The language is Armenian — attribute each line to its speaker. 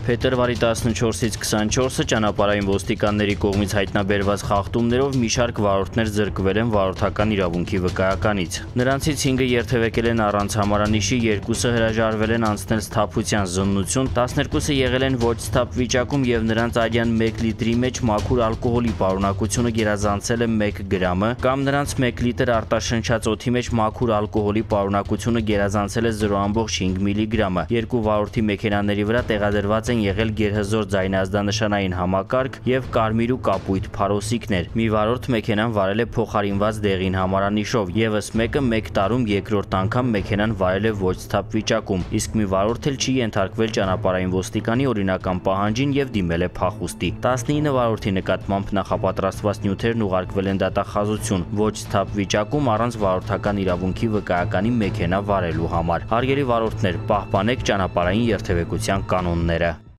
Speaker 1: Փետրվարի 14-ից 24-ը ճանապարհային ոստիկանների կողմից հայտնաբերված խախտումներով մի շարք վարորդներ զրկվել են վարորդական իրավունքի վկայականից։ Նրանցից 5-ը երթևեկել են առանց համարանիշի, 2-ը հրաժարվել են անցնել սթափության զննություն, 12-ը եղել են ոչ սթափ վիճակում եւ նրանց արյան 1 լիտրի մեջ մաքուր ալկոհոլի պարունակությունը գերազանցել է 1 գրամը, կամ նրանց 1 լիտր արտաշնչած օդի մեջ մաքուր ալկոհոլի պարունակությունը գերազանցել է 0.5 միլիգրամը։ Երկու վարորդի մեքենաների վրա տեղադրված են եղել գերհզոր ձայնազդանշանային համակարգ եւ կարմիր ու կապույտ փարոսիկներ։ Մի վարորդ մեքենան վարել է փոխարինված դեղին համարանիշով, եւս մեկը 1 տարում երկրորդ անգամ մեքենան վարել է ոչ սթափ վիճակում, իսկ մի վարորդ էլ չի ենթարկվել ճանապարհային ոստիկանի օրինական պահանջին եւ դիմել է փախուստի։ 19 վարորդի նկատմամբ նախապատրաստված նյութերն ուղարկվել են դատախազություն ոչ սթափ վիճակում առանց վարորդական իրավունքի վկայականի մեքենա վարելու համար։ Հարգելի վարորդներ, պահպանեք ճանապարհային երթևեկության կանոնները։